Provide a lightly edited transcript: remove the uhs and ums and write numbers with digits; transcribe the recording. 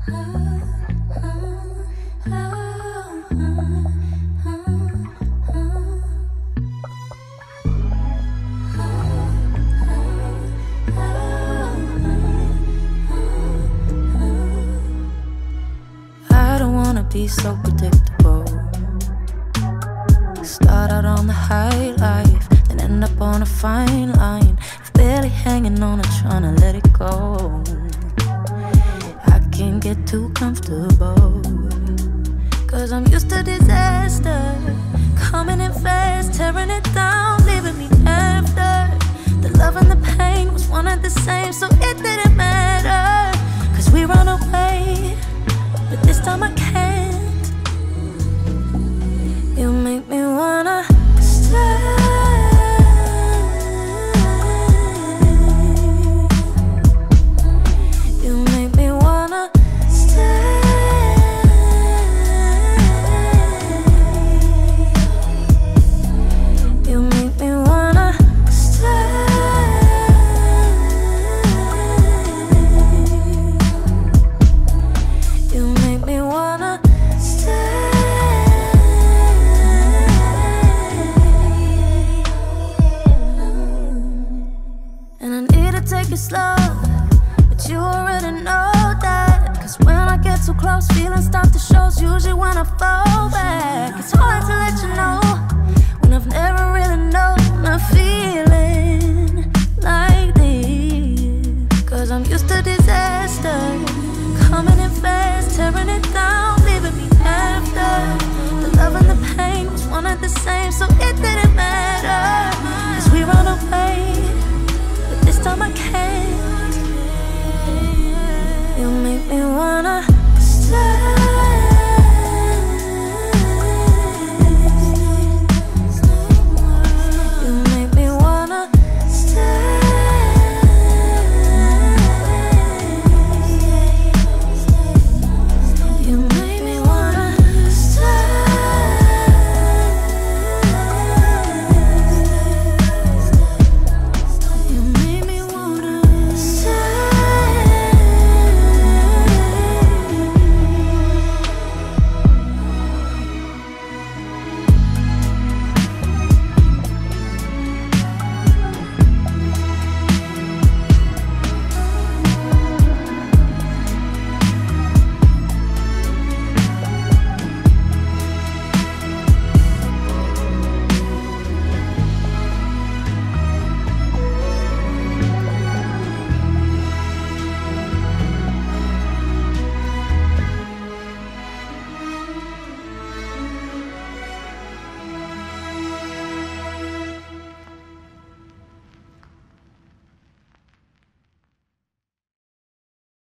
I don't wanna be so predictable. Start out on the high life, then end up on a fine line, barely hanging on and trying to let it go. I can't get too comfortable, cause I'm used to disaster, coming in fast, tearing it down, leaving me after. The love and the pain was one and the same, so it didn't matter, cause we run away, but this time I can't. You make me wanna stay. Take it slow, but you already know that. Cause when I get too close, feelings start to show. Usually when I fall back, it's hard to let you know when I've never really known a feeling like this. Cause I'm used to disaster, coming in fast, tearing it down, leaving me after. The love and the pain was one and the same, so it didn't matter, cause we run away, this time I can't.